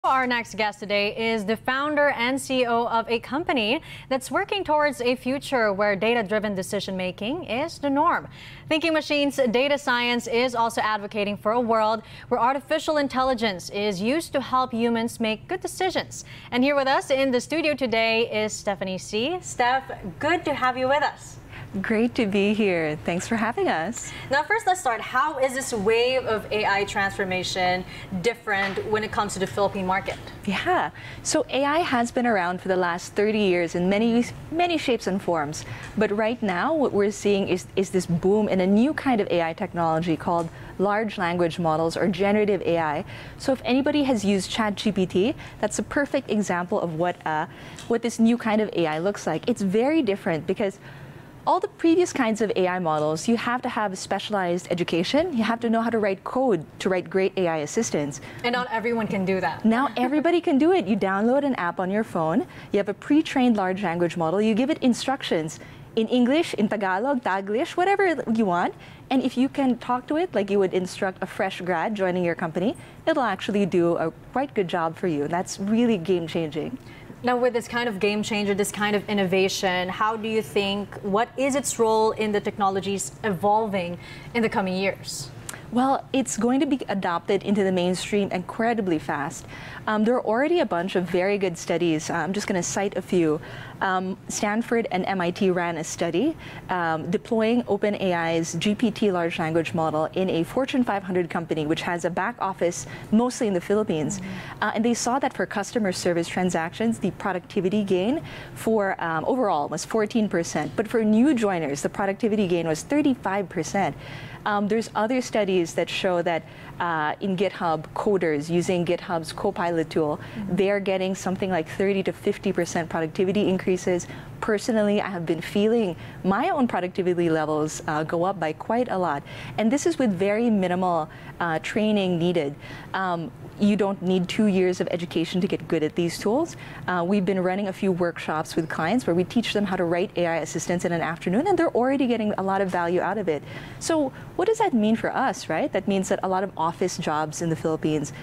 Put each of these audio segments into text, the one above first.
Our next guest today is the founder and CEO of a company that's working towards a future where data-driven decision-making is the norm. Thinking Machines Data Science is also advocating for a world where artificial intelligence is used to help humans make good decisions. And here with us in the studio today is Stephanie See. Steph, good to have you with us. Great to be here. Thanks for having us. Now, first, let's start. How is this wave of AI transformation different when it comes to the Philippine market? Yeah, so AI has been around for the last 30 years in many shapes and forms. But right now, what we're seeing is this boom in a new kind of AI technology called large language models or generative AI. So if anybody has used ChatGPT, that's a perfect example of what this new kind of AI looks like. It's very different because all the previous kinds of AI models, you have to have specialized education. You have to know how to write code to write great AI assistants. And not everyone can do that. Now everybody can do it. You download an app on your phone. You have a pre-trained large language model. You give it instructions in English, in Tagalog, Taglish, whatever you want. And if you can talk to it like you would instruct a fresh grad joining your company, it'll actually do a quite good job for you. And that's really game-changing. Now, with this kind of game changer, this kind of innovation, how do you think, what is its role in the technologies evolving in the coming years? Well, it's going to be adopted into the mainstream incredibly fast. There are already a bunch of very good studies. I'm just going to cite a few. Stanford and MIT ran a study deploying OpenAI's GPT large language model in a Fortune 500 company, which has a back office mostly in the Philippines. And they saw that for customer service transactions, the productivity gain for overall was 14%. But for new joiners, the productivity gain was 35%. There's other studies that show that in GitHub, coders using GitHub's Copilot tool, they're getting something like 30 to 50% productivity increases. Personally, I have been feeling my own productivity levels go up by quite a lot. And this is with very minimal training needed. You don't need 2 years of education to get good at these tools. We've been running a few workshops with clients where we teach them how to write AI assistants in an afternoon, and they're already getting a lot of value out of it. So what does that mean for us, right? That means that a lot of office jobs in the Philippines,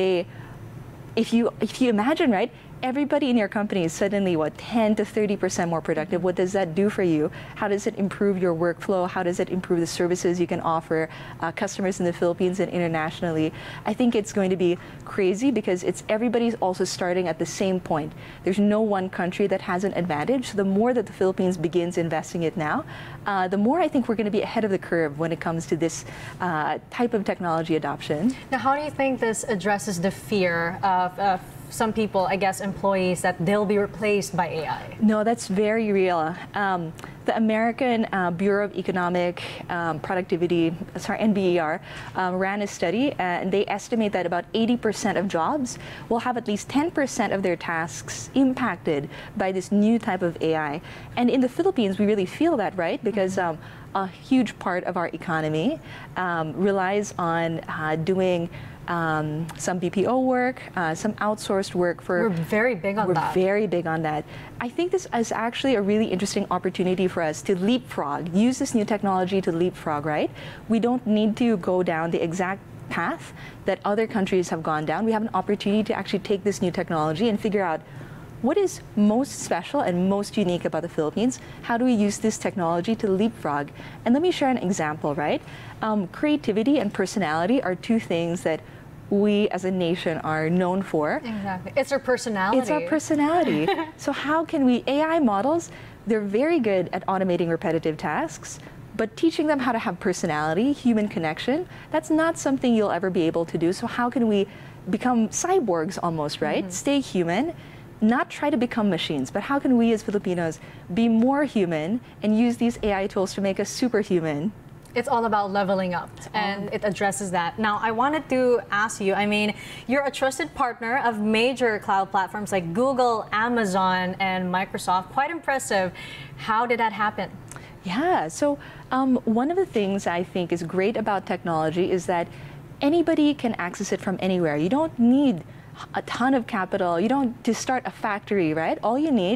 if you imagine, right, everybody in your company is suddenly, what, 10 to 30% more productive. What does that do for you? How does it improve your workflow? How does it improve the services you can offer customers in the Philippines and internationally? I think it's going to be crazy because everybody's also starting at the same point. There's no one country that has an advantage. So the more that the Philippines begins investing it now, the more I think we're going to be ahead of the curve when it comes to this type of technology adoption. Now, how do you think this addresses the fear of some people, I guess, employees, that they'll be replaced by AI? No, that's very real. The American Bureau of Economic Productivity, NBER, ran a study, and they estimate that about 80% of jobs will have at least 10% of their tasks impacted by this new type of AI. And in the Philippines, we really feel that, right? Because a huge part of our economy relies on doing some BPO work, some outsourced work for... We're very big on that. We're very big on that. I think this is actually a really interesting opportunity for us to leapfrog, use this new technology to leapfrog, right? We don't need to go down the exact path that other countries have gone down. We have an opportunity to actually take this new technology and figure out what is most special and most unique about the Philippines. How do we use this technology to leapfrog? And let me share an example, right? Creativity and personality are two things that we as a nation are known for. Exactly. It's our personality. It's our personality. So how can we, AI models, they're very good at automating repetitive tasks, but teaching them how to have personality, human connection, that's not something you'll ever be able to do. So how can we become cyborgs almost, right? Stay human, not try to become machines, but how can we as Filipinos be more human and use these AI tools to make us superhuman? It's all about leveling up, and it addresses that. Now, I wanted to ask you, I mean, you're a trusted partner of major cloud platforms like Google, Amazon, and Microsoft. Quite impressive. How did that happen? Yeah, so one of the things I think is great about technology is that anybody can access it from anywhere. You don't need a ton of capital. You don't to start a factory, right? All you need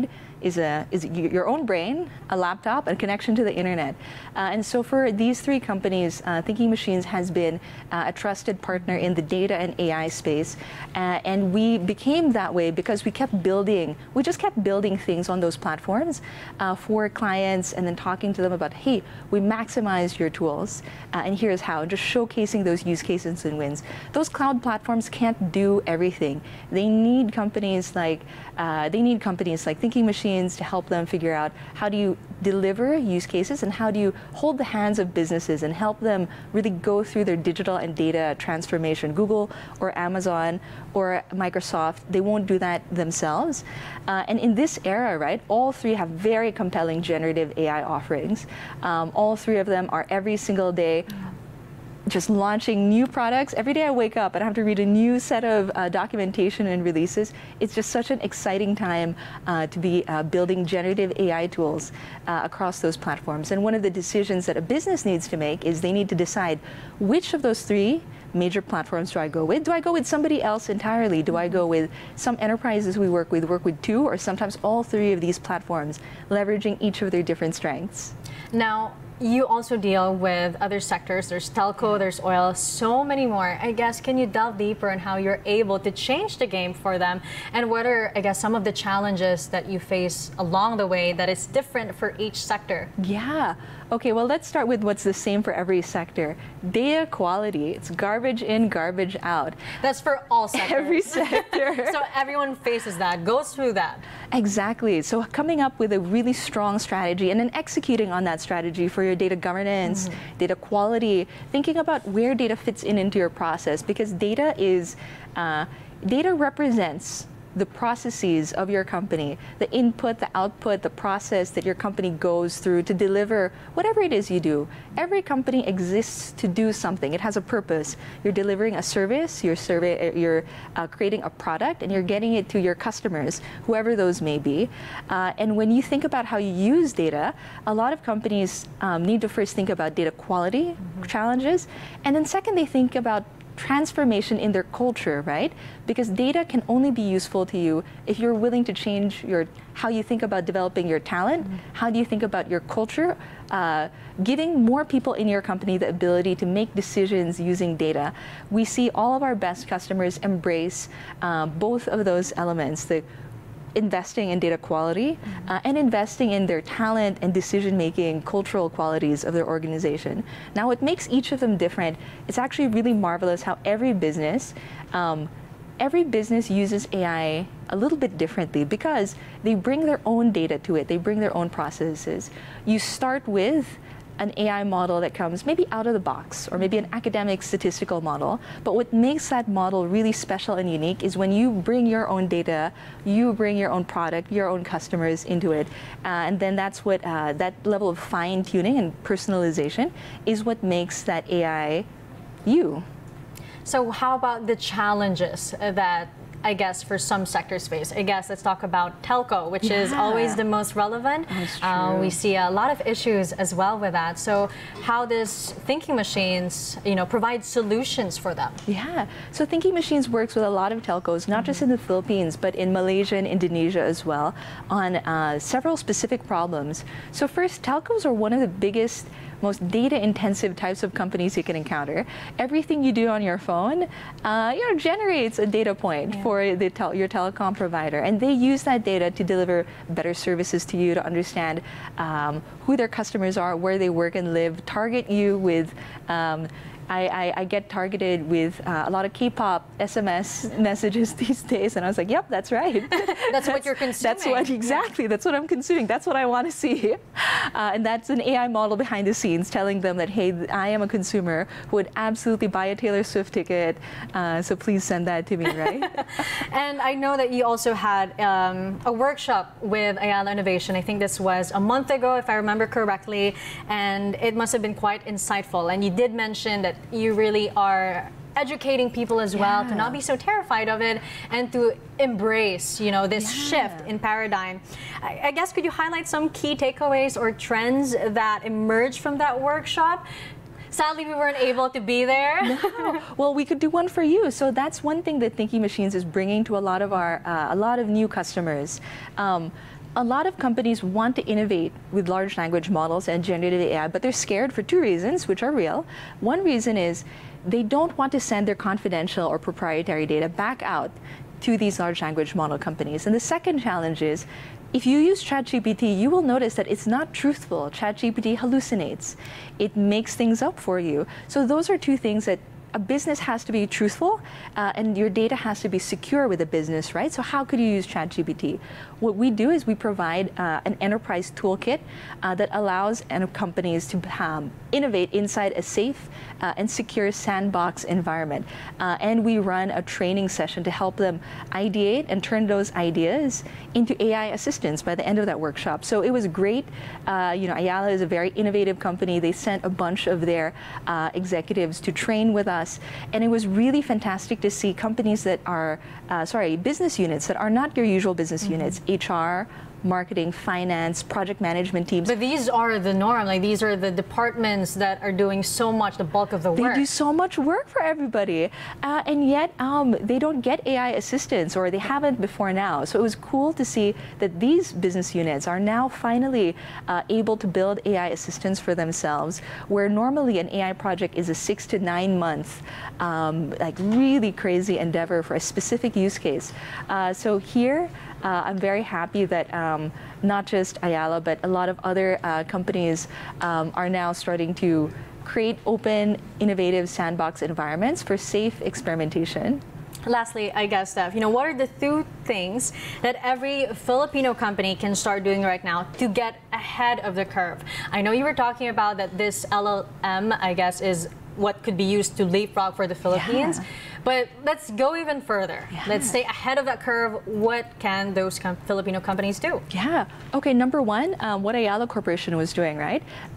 is your own brain, a laptop, and connection to the internet. And so for these three companies, Thinking Machines has been a trusted partner in the data and AI space. And we became that way because we just kept building things on those platforms for clients, and then talking to them about, hey, we maximize your tools, and here's how, just showcasing those use cases and wins. Those cloud platforms can't do everything. They need companies like Thinking Machines to help them figure out how do you deliver use cases and how do you hold the hands of businesses and help them really go through their digital and data transformation. Google or Amazon or Microsoft, they won't do that themselves. And in this era, right, all three have very compelling generative AI offerings. All three of them are every single day just launching new products. Every day I wake up and I have to read a new set of documentation and releases. It's just such an exciting time to be building generative AI tools across those platforms. And one of the decisions that a business needs to make is they need to decide which of those three major platforms do I go with? Do I go with somebody else entirely? Do I go with some enterprises we work with two, or sometimes all three of these platforms, leveraging each of their different strengths? Now, you also deal with other sectors. There's telco, there's oil, so many more. I guess, can you delve deeper in how you're able to change the game for them? And what are, I guess, some of the challenges that you face along the way that is different for each sector? Yeah. Okay, well, let's start with what's the same for every sector. Data quality. It's garbage in, garbage out. That's for all sectors. Every sector. So everyone faces that, goes through that. Exactly. So coming up with a really strong strategy and then executing on that strategy for your data governance, data quality, thinking about where data fits into your process, because data represents the processes of your company, the input, the output, the process that your company goes through to deliver whatever it is you do. Every company exists to do something. It has a purpose. You're delivering a service, you're creating a product, and you're getting it to your customers, whoever those may be. And when you think about how you use data, a lot of companies need to first think about data quality challenges, and then second, they think about transformation in their culture, right? Because data can only be useful to you if you're willing to change how you think about developing your talent, how do you think about your culture, giving more people in your company the ability to make decisions using data. We see all of our best customers embrace both of those elements, the investing in data quality and investing in their talent and decision-making cultural qualities of their organization. Now, what makes each of them different, it's actually really marvelous how every business uses AI a little bit differently because they bring their own data to it. They bring their own processes. You start with an AI model that comes maybe out of the box, or maybe an academic statistical model. But what makes that model really special and unique is when you bring your own data, you bring your own product, your own customers into it. And then that's what, that level of fine tuning and personalization is what makes that AI you. So how about the challenges that, I guess, for some sectors face? I guess let's talk about telco, which is always the most relevant. That's true. We see a lot of issues as well with that. So how does Thinking Machines, provide solutions for them? Yeah, so Thinking Machines works with a lot of telcos, not just in the Philippines, but in Malaysia and Indonesia as well, on several specific problems. So first, telcos are one of the biggest, most data-intensive types of companies you can encounter. Everything you do on your phone, generates a data point for your telecom provider, and they use that data to deliver better services to you, to understand who their customers are, where they work and live, target you with. I get targeted with a lot of K-pop SMS messages these days, and I was like, yep, that's right. That's what you're consuming. That's what, exactly, that's what I'm consuming. That's what I want to see. And that's an AI model behind the scenes telling them that, hey, I am a consumer who would absolutely buy a Taylor Swift ticket, so please send that to me, right? And I know that you also had a workshop with Ayala Innovation. I think this was a month ago, if I remember correctly, and it must have been quite insightful. And you did mention that you really are educating people as well to not be so terrified of it and to embrace, this shift in paradigm. I guess, could you highlight some key takeaways or trends that emerged from that workshop? Sadly, we weren't able to be there. No. Well, we could do one for you. So that's one thing that Thinking Machines is bringing to a lot of new customers. a lot of companies want to innovate with large language models and generative AI, but they're scared for two reasons, which are real. One reason is they don't want to send their confidential or proprietary data back out to these large language model companies. And the second challenge is, if you use ChatGPT, you will notice that it's not truthful. ChatGPT hallucinates. It makes things up for you. So those are two things that a business has to be truthful, and your data has to be secure with a business, right? So how could you use ChatGPT? What we do is we provide an enterprise toolkit that allows companies to innovate inside a safe and secure sandbox environment. And we run a training session to help them ideate and turn those ideas into AI assistants by the end of that workshop. So it was great. Ayala is a very innovative company. They sent a bunch of their executives to train with us. And it was really fantastic to see companies that are, business units that are not your usual business units, HR, marketing, finance, project management teams. But these are the norm. Like, these are the departments that are doing so much, the bulk of the work. They do so much work for everybody, and yet they don't get AI assistance, or they haven't before now. So it was cool to see that these business units are now finally able to build AI assistants for themselves, where normally an AI project is a 6 to 9 month, like really crazy endeavor for a specific use case. So here, I'm very happy that not just Ayala, but a lot of other companies are now starting to create open, innovative sandbox environments for safe experimentation. Lastly, I guess, Steph, what are the two things that every Filipino company can start doing right now to get ahead of the curve? I know you were talking about that this LLM, I guess, is what could be used to leapfrog for the Philippines. Yeah. But let's go even further. Yeah. Let's stay ahead of that curve. What can those Filipino companies do? Yeah. Okay, number one, what Ayala Corporation was doing, right?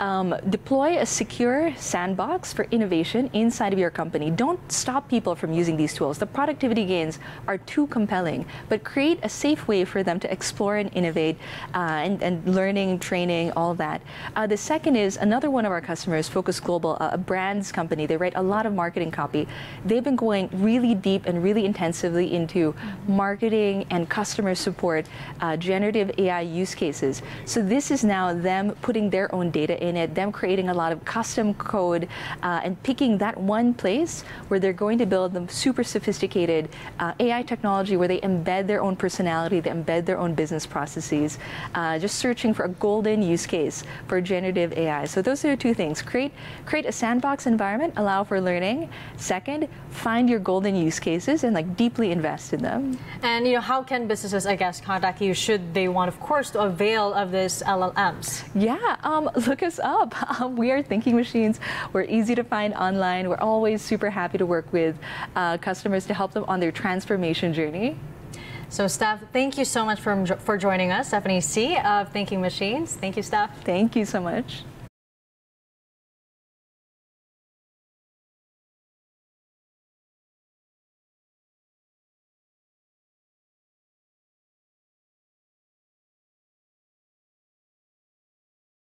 Deploy a secure sandbox for innovation inside of your company. Don't stop people from using these tools. The productivity gains are too compelling, but create a safe way for them to explore and innovate, and learning, training, all of that. The second is another one of our customers, Focus Global, a brands company. They write a lot of marketing copy. They've been going really deep and really intensively into marketing and customer support, generative AI use cases. So this is now them putting their own data in it, them creating a lot of custom code, and picking that one place where they're going to build them super sophisticated AI technology where they embed their own personality, they embed their own business processes, just searching for a golden use case for generative AI. So those are the two things. Create a sandbox environment, allow for learning. Second, find your golden use cases and deeply invest in them. And how can businesses, I guess, contact you should they want, of course, to avail of this LLMs? Yeah, look us up. We are Thinking Machines. We're easy to find online. We're always super happy to work with customers to help them on their transformation journey. So, Steph, thank you so much for joining us. Stephanie C. of Thinking Machines. Thank you, Steph. Thank you so much.